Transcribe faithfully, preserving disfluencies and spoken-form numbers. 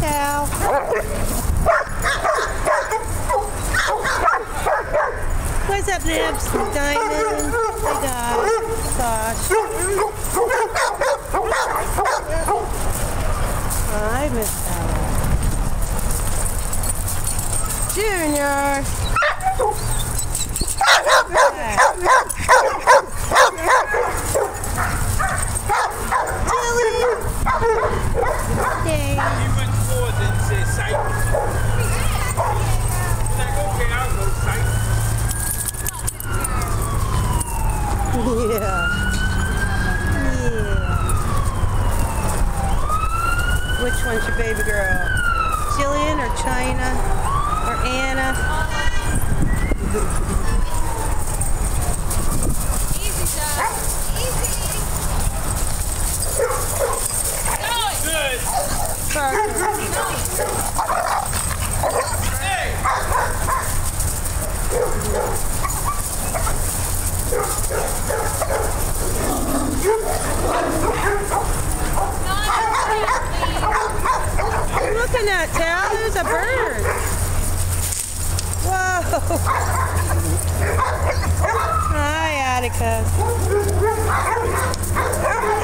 Cal. What's up, Nibs? Diamond. Hey, guys. Gosh. Hi, Miss Ella. Junior. Yeah. Yeah. Which one's your baby girl? Jillian or China or Anna? Easy, John. Easy. Good. Perfect. What are you looking at, Tal? There's a bird. Whoa. Hi, Attica.